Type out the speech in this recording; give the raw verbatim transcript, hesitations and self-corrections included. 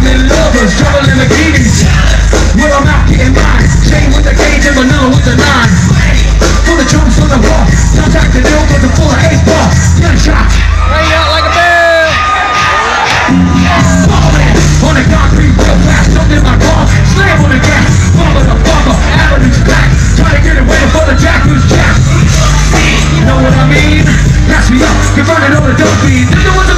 in lovers, trouble in bikinis. Well, I'm out getting mine. Chain with the cage and vanilla with the nine. For the troops on the wall, contact the deal with the full of eight ball. Gunshot. Right out like a bear. Falling on the concrete real fast. Jumped in my car, slam on the gas. Bumper the bumper, avenue's back. Try to get it waiting for the jack who's jack. You know what I mean? Pass me up, converted on the dope beat.